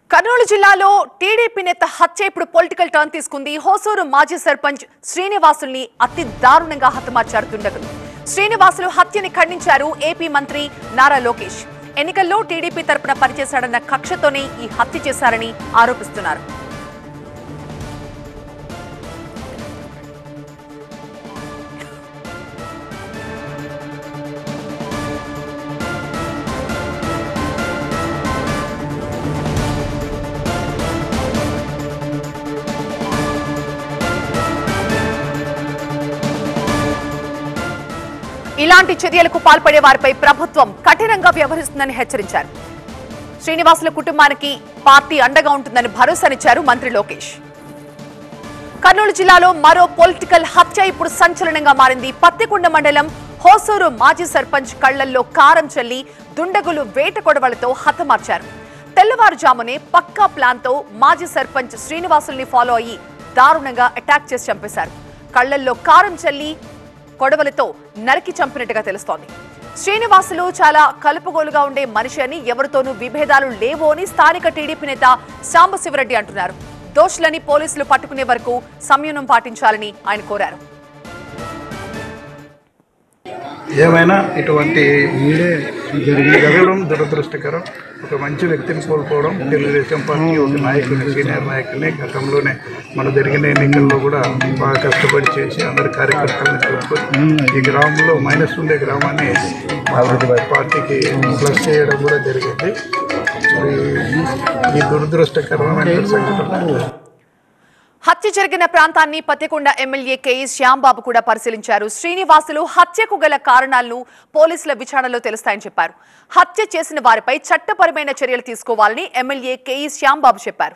కర్నూలు జిల్లాలో టీడీపీ నేత హత్య ఇప్పుడు పొలిటికల్ టర్న్ తీసుకుంది. హోసూరు మాజీ సర్పంచ్ శ్రీనివాసుల్ని అతి దారుణంగా హతమార్చారు దుండగులు. శ్రీనివాసులు హత్యని ఖండించారు ఏపీ మంత్రి నారా లోకేష్. ఎన్నికల్లో టీడీపీ తరపున పనిచేశాడన్న కక్షతోనే ఈ హత్య చేశారని ఆరోపిస్తున్నారు. ఇలాంటి చర్యలకు పాల్పడే వారిపై ప్రభుత్వం కఠినంగా వ్యవహరిస్తుందని హెచ్చరించారు. శ్రీనివాసుల కుటుంబానికి పార్టీ అండగా ఉంటుందని భరోసానిచ్చారు మంత్రి లోకేష్. కర్నూలు జిల్లాలో మరో పొలిటికల్ హత్య ఇప్పుడు సంచలనంగా మారింది. పత్తికొండ మండలం హోసూరు మాజీ సర్పంచ్ కళ్లల్లో కారం చల్లి దుండగులు వేట కొడవలతో హతమార్చారు. తెల్లవారుజామునే పక్కా ప్లాన్తో మాజీ సర్పంచ్ శ్రీనివాసుల్ని ఫాలో అయ్యి దారుణంగా అటాక్ చేసి చంపేశారు. కళ్లల్లో కారం చల్లి కొడవలతో నరికి చంపినట్టుగా తెలుస్తోంది. శ్రీనివాసులు చాలా కలుపుగోలుగా ఉండే మనిషి అని, ఎవరితోనూ విభేదాలు లేవు అని స్థానిక టీడీపీ నేత సాంబశివరెడ్డి అంటున్నారు. దోషులని పోలీసులు పట్టుకునే వరకు సంయమనం పాటించాలని ఆయన కోరారు. ఏమైనా ఇటువంటి జరగడం దురదృష్టకరం. ఒక మంచి వ్యక్తిని కోల్పోవడం, తెలుగుదేశం పార్టీ ఒక నాయకుడిని, సీనియర్ నాయకుడిని గతంలోనే మన జరిగిన ఎన్నికల్లో కూడా బాగా కష్టపడి చేసి అందరి కార్యకర్తలను చూసుకొని ఈ గ్రామంలో మైనస్ ఉండే గ్రామాన్ని పార్టీకి ప్లస్ చేయడం కూడా జరిగింది. ఈ దురదృష్టకరమైన సంఘటన. హత్య జరిగిన ప్రాంతాన్ని పత్తికొండ ఎమ్మెల్యే కేఈ శ్యాంబాబు కూడా పరిశీలించారు. శ్రీనివాసులు హత్యకు గల కారణాలను పోలీసుల విచారణలో తెలుస్తాయని చెప్పారు. హత్య చేసిన వారిపై చట్టపరమైన చర్యలు తీసుకోవాలని ఎమ్మెల్యే కేఈ శ్యాంబాబు చెప్పారు.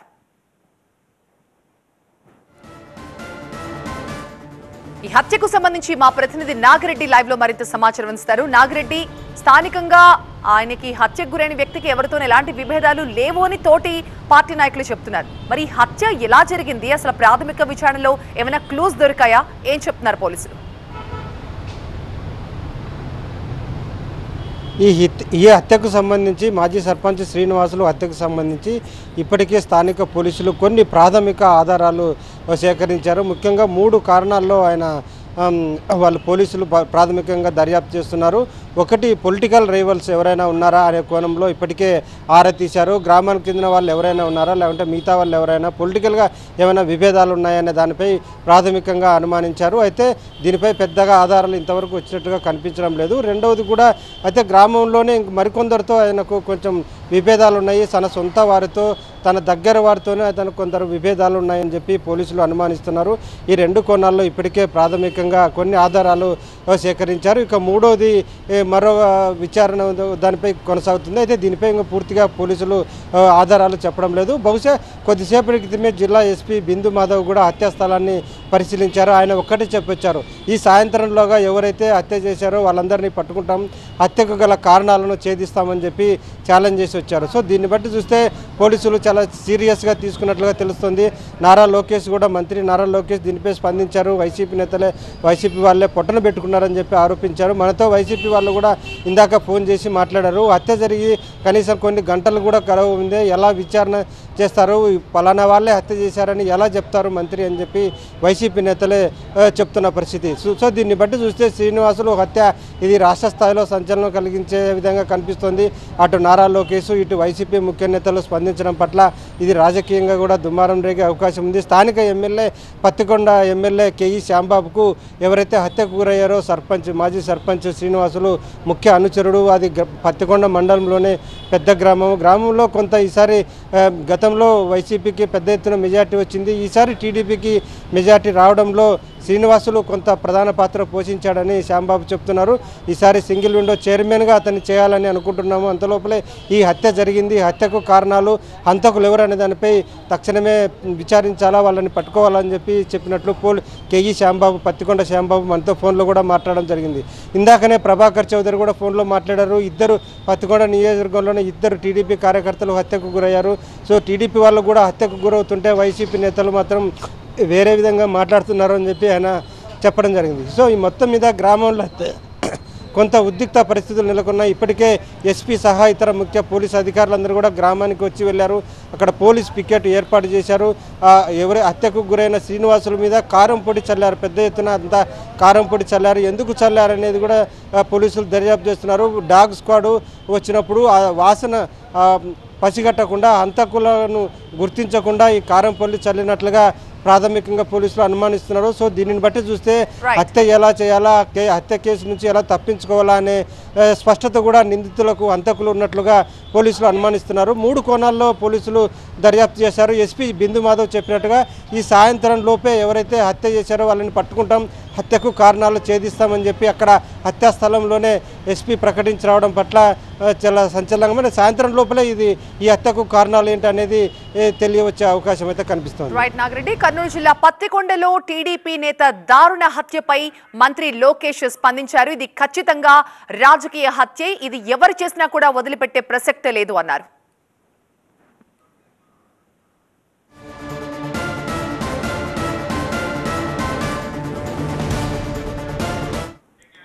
ఈ హత్యకు సంబంధించి మా ప్రతినిధి నాగిరెడ్డి లైవ్ లో మరింత సమాచారం అందిస్తారు. నాగిరెడ్డి, స్థానికంగా ఆయనకి హత్యకు గురైన వ్యక్తికి ఎవరితో ఎలాంటి విభేదాలు లేవు అని తోటి పార్టీ నాయకులు చెప్తున్నారు. మరి హత్య ఎలా జరిగింది, అసలు ప్రాథమిక విచారణలో ఏమైనా క్లూస్ దొరికాయా, ఏం చెప్తున్నారు పోలీసులు? ఈ హత్యకు సంబంధించి మాజీ సర్పంచ్ శ్రీనివాసులు హత్యకు సంబంధించి ఇప్పటికే స్థానిక పోలీసులు కొన్ని ప్రాథమిక ఆధారాలు సేకరించారు. ముఖ్యంగా 3 కారణాల్లో వాళ్ళు పోలీసులు ప్రాథమికంగా దర్యాప్తు చేస్తున్నారు. ఒకటి, పొలిటికల్ రైవల్స్ ఎవరైనా ఉన్నారా అనే కోణంలో ఇప్పటికే ఆరా తీశారు. గ్రామానికి చెందిన వాళ్ళు ఎవరైనా ఉన్నారా, లేకుంటే మిగతా వాళ్ళు ఎవరైనా పొలిటికల్గా ఏమైనా విభేదాలు ఉన్నాయనే దానిపై ప్రాథమికంగా అనుమానించారు. అయితే దీనిపై పెద్దగా ఆధారాలు ఇంతవరకు వచ్చినట్టుగా కనిపించడం లేదు. రెండవది కూడా అయితే గ్రామంలోనే మరికొందరితో ఆయనకు కొంచెం విభేదాలు ఉన్నాయి. తన సొంత వారితో, తన దగ్గర వారితోనే తనకు కొందరు విభేదాలు ఉన్నాయని చెప్పి పోలీసులు అనుమానిస్తున్నారు. ఈ 2 కోణాల్లో ఇప్పటికే ప్రాథమికంగా కొన్ని ఆధారాలు సేకరించారు. ఇక మూడోది మరో విచారణ దానిపై కొనసాగుతుంది. అయితే దీనిపై ఇంకా పూర్తిగా పోలీసులు ఆధారాలు చెప్పడం లేదు. బహుశా కొద్దిసేపటి క్రితమే జిల్లా ఎస్పీ బిందు మాధవ్ కూడా హత్యా స్థలాన్ని పరిశీలించారు. ఆయన ఒక్కటే చెప్పొచ్చారు, ఈ సాయంత్రంలోగా ఎవరైతే హత్య చేశారో వాళ్ళందరినీ పట్టుకుంటాం, హత్యకు గల కారణాలను ఛేదిస్తామని చెప్పి ఛాలెంజ్ చేసి వచ్చారు. సో దీన్ని బట్టి చూస్తే పోలీసులు చాలా సీరియస్గా తీసుకున్నట్లుగా తెలుస్తుంది. నారా లోకేష్ కూడా, మంత్రి నారా లోకేష్ దీనిపై స్పందించారు. వైసీపీ వాళ్ళే పొట్టన పెట్టుకున్నారని చెప్పి ఆరోపించారు. మనతో వైసీపీ వాళ్ళు కూడా ఇందాక ఫోన్ చేసి మాట్లాడారు. హత్య జరిగి కనీసం కొన్ని గంటలు కూడా గడువు ఉంది, ఎలా విచారణ చేస్తారు, పలానా వాళ్ళే హత్య చేశారని ఎలా చెప్తారు మంత్రి అని చెప్పి వైసీపీ నేతలే చెప్తున్న పరిస్థితి. సో దీన్ని బట్టి చూస్తే శ్రీనివాసులు హత్య ఇది రాష్ట్ర స్థాయిలో సంచలనం కలిగించే విధంగా కనిపిస్తోంది. అటు నారా లోకేష్, ఇటు వైసీపీ ముఖ్య నేతలు స్పందించడం పట్ల ఇది రాజకీయంగా కూడా దుమారం రేగే అవకాశం ఉంది. స్థానిక ఎమ్మెల్యే, పత్తికొండ ఎమ్మెల్యే కేఈ శ్యాంబాబుకు ఎవరైతే హత్యకు గురయ్యారో మాజీ సర్పంచ్ శ్రీనివాసులు ముఖ్య అనుచరుడు. అది పత్తికొండ మండలంలోనే పెద్ద గ్రామంలో కొంత ఈసారి గతంలో వైసీపీకి పెద్ద ఎత్తున మెజార్టీ వచ్చింది. ఈసారి టీడీపీకి మెజార్టీ రావడంలో శ్రీనివాసులు కొంత ప్రధాన పాత్ర పోషించాడని శ్యాంబాబు చెప్తున్నారు. ఈసారి సింగిల్ విండో చైర్మన్గా అతన్ని చేయాలని అనుకుంటున్నాము. అంతలోపలే ఈ హత్య జరిగింది. హత్యకు కారణాలు, హంతకులు ఎవరనే దానిపై తక్షణమే విచారించాలా, వాళ్ళని పట్టుకోవాలని చెప్పినట్లు కేఈ శ్యాంబాబు, పత్తికొండ శ్యాంబాబు మనతో ఫోన్లో కూడా మాట్లాడడం జరిగింది. ఇందాకనే ప్రభాకర్ చౌదరి కూడా ఫోన్లో మాట్లాడారు. ఇద్దరు పత్తికొండ నియోజకవర్గంలోనే 2 టీడీపీ కార్యకర్తలు హత్యకు గురయ్యారు. సో టీడీపీ వాళ్ళు కూడా హత్యకు గురవుతుంటే వైసీపీ నేతలు మాత్రం వేరే విధంగా మాట్లాడుతున్నారు అని చెప్పి ఆయన చెప్పడం జరిగింది. సో ఈ మొత్తం మీద గ్రామంలో కొంత ఉద్రిక్త పరిస్థితులు నెలకొన్నాయి. ఇప్పటికే ఎస్పీ సహా ఇతర ముఖ్య పోలీసు అధికారులందరూ కూడా గ్రామానికి వచ్చి వెళ్ళారు. అక్కడ పోలీస్ పికెట్ ఏర్పాటు చేశారు. ఎవరి హత్యకు గురైన శ్రీనివాసుల మీద కారం పొడి చల్లారు. పెద్ద ఎత్తున అంతా కారం పొడి చల్లారు. ఎందుకు చల్లారు అనేది కూడా పోలీసులు దర్యాప్తు చేస్తున్నారు. డాగ్ స్క్వాడ్ వచ్చినప్పుడు ఆ వాసన పసిగట్టకుండా హంతకులను గుర్తించకుండా ఈ కారం పొడి చల్లినట్లుగా ప్రాథమికంగా పోలీసులు అనుమానిస్తున్నారు. సో దీనిని బట్టి చూస్తే హత్య ఎలా చేయాలా, హత్య కేసు నుంచి ఎలా తప్పించుకోవాలా అనే స్పష్టత కూడా నిందితులకు హంతకులు ఉన్నట్లుగా పోలీసులు అనుమానిస్తున్నారు. 3 కోణాల్లో పోలీసులు దర్యాప్తు చేశారు. ఎస్పీ బిందు మాధవ్ చెప్పినట్టుగా ఈ సాయంత్రం లోపే ఎవరైతే హత్య చేశారో వాళ్ళని పట్టుకుంటాం, హత్యకు కారణాలు ఛేదిస్తామని చెప్పి అక్కడ హత్యా స్థలంలోనే ఎస్పీ ప్రకటించి రావడం పట్ల చాలా సంచలనంగా సాయంత్రం లోపలే ఈ హత్యకు కారణాలు ఏంటి అనేది తెలియవచ్చే అవకాశం అయితే కనిపిస్తుంది. రైట్ నాగిరెడ్డి, కర్నూలు జిల్లా పత్తికొండలో టీడీపీ నేత దారుణ హత్యపై మంత్రి లోకేష్ స్పందించారు. ఇది ఖచ్చితంగా రాజకీయ హత్యే, ఇది ఎవరు చేసినా కూడా వదిలిపెట్టే ప్రసక్తే లేదు అన్నారు.